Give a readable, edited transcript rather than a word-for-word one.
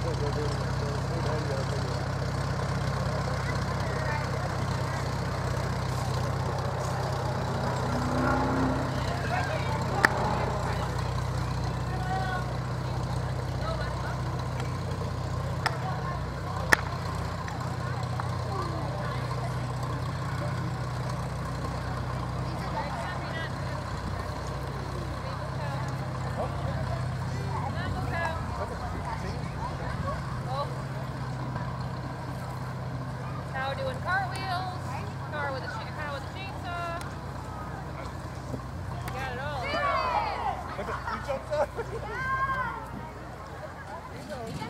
Doing cartwheels, car with a chainsaw. Got it all. He jumps up.